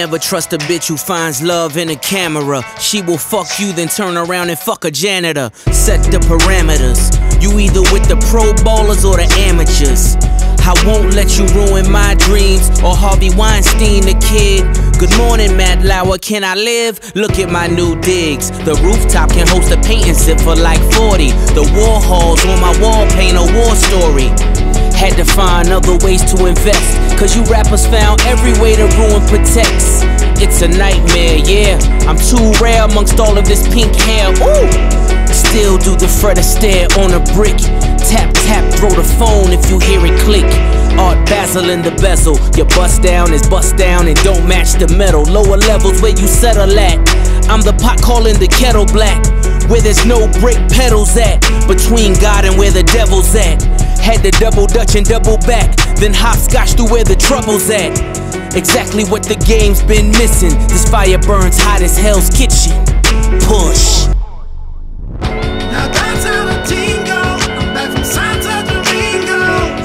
never trust a bitch who finds love in a camera. She will fuck you, then turn around and fuck a janitor. Set the parameters. You either with the pro ballers or the amateurs. I won't let you ruin my dreams, or Harvey Weinstein the kid. Good morning, Matt Lauer, can I live? Look at my new digs. The rooftop can host a painting sip for like 40. The war halls on my wall paint a war story. Had to find other ways to invest, cause you rappers found every way to ruin Protects. It's a nightmare, yeah. I'm too rare amongst all of this pink hair. Ooh! Still do the Fred Astaire on a brick. Tap, tap, throw the phone if you hear it click. Art Basel in the bezel. Your bust down is bust down and don't match the metal. Lower levels where you settle at. I'm the pot calling the kettle black. Where there's no brake pedals at. Between God and where the devil's at. Had to double dutch and double back. Then hopscotch through where the trouble's at. Exactly what the game's been missing. This fire burns hot as Hell's Kitchen. Push. Now that's how the team goes. I'm back from Santo Domingo.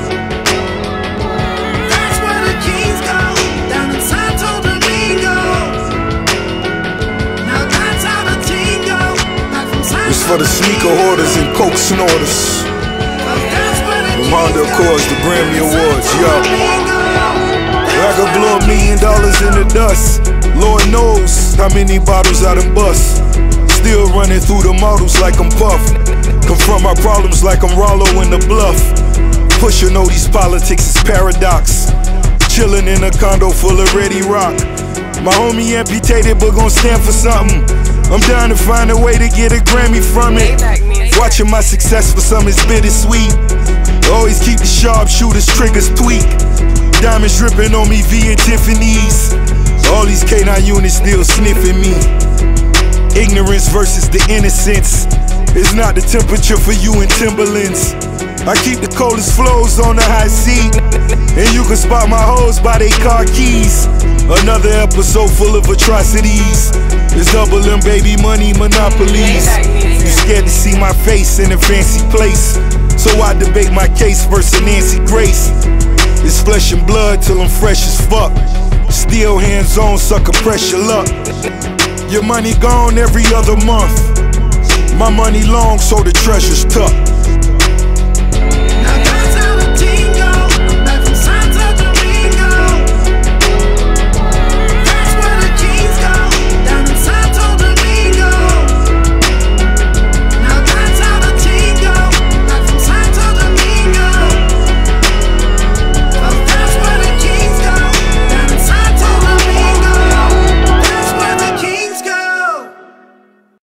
That's where the kings go. Down in Santo Domingo. Now that's how the team goes. Back from Santo Domingo. It's for the sneaker hoarders and coke snorters. From Honda Accords, the Grammy Awards, yo. I could blow $1 million in the dust. Lord knows how many bottles I done bust. Still running through the models like I'm Puff. Confront my problems like I'm Rollo in the Bluff. Pushin' all these politics is paradox. Chillin' in a condo full of ready rock. My homie amputated but gon' stand for something. I'm down to find a way to get a Grammy from it. Watching my success for some is bittersweet. Always keep the sharpshooters triggers tweak. Diamonds dripping on me via Tiffany's. All these K9 units still sniffing me. Ignorance versus the innocence. It's not the temperature for you in Timberlands. I keep the coldest flows on the high seat. And you can spot my hoes by they car keys. Another episode full of atrocities. It's double M baby money monopolies. You scared to see my face in a fancy place, so I debate my case versus Nancy Grace. It's flesh and blood till I'm fresh as fuck. Still hands on, sucker, press your luck. Your money gone every other month. My money long, so the treasure's tucked.